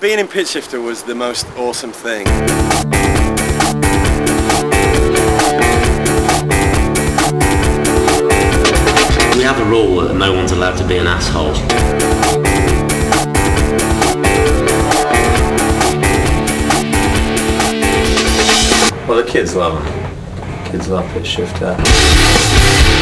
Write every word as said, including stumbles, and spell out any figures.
Being in Pitchshifter was the most awesome thing. We have a rule that no one's allowed to be an asshole. Well, the kids love them. Kids love Pitchshifter.